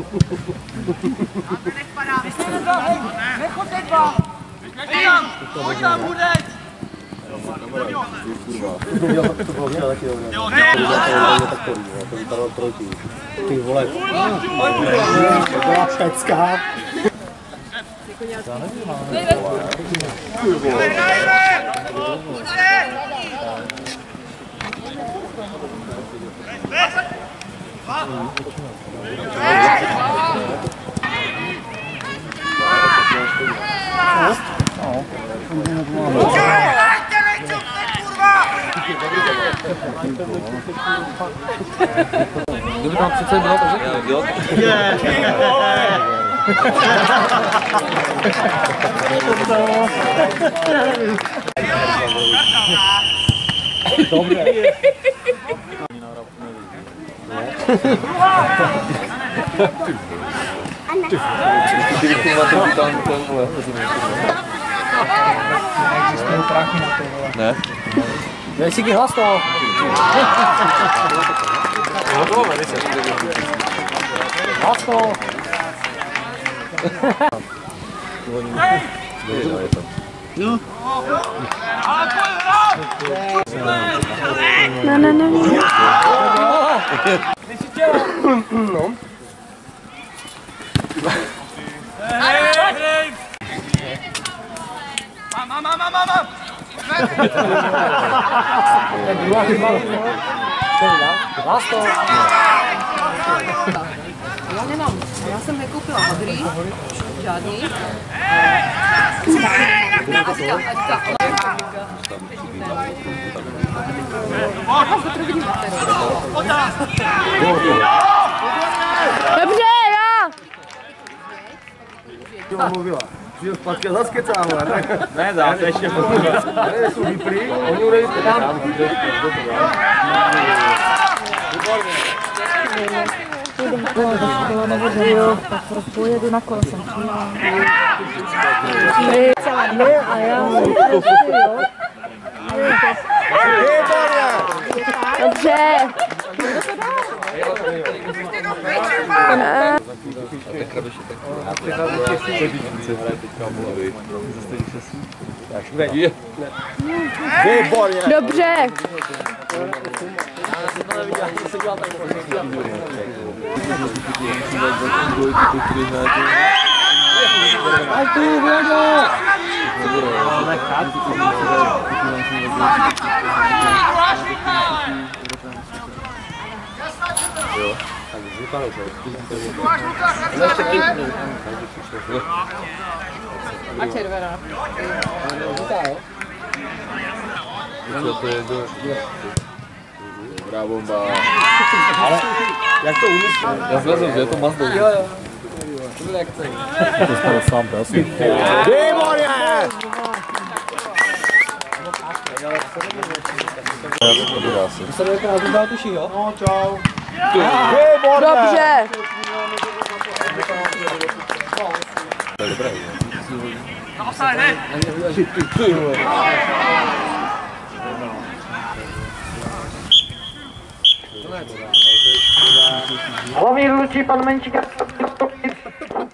Nechoďte dva! Pojď tam, Hudec! To bylo včera taky dobré. To vypadalo trojky. Ty vole. To byla pecka. Kdyby tam přece bylo, to řekl. Jo. Dobré. Ne? Dej si hlas to. Hlas to. Ne. No. Mama! Hlas to. Já nemám. Já jsem nekoupila modrý. Žádný. Dobře, já! Čo mluvila? Přijel zpátky a zase kecám, ne? Ne, zase ještě Ne, jsou vyplý, oni urejte tam. Tak pojedu na kole, jsem přijela. A já dobře. Dobře. A červená. Dobrá bomba. Ale jak to umyslím? Já zvezím, že je to Mazda. Jo. To byl jak chce. To stalo sám, prosím. Výborně! Ty se dojeká na dál tuší, jo? No, čau. Dobře. To je dobré. Hlavní rozhodčí pan Menčík.